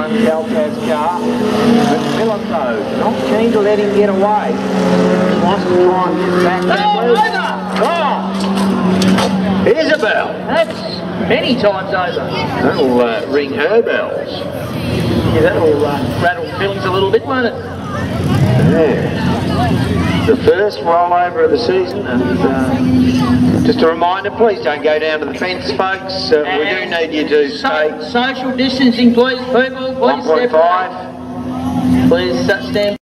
one Calcas car. But Philip though, not keen to let him get away. He wants to try and get back. Isobel. That's many times over. That'll ring her bells. Yeah, that'll rattle feelings a little bit, won't it? Yeah. The first rollover of the season, and just a reminder, please don't go down to the fence, folks. We do need you to stay. Social distancing, please, people. Please 1.5. Please stand.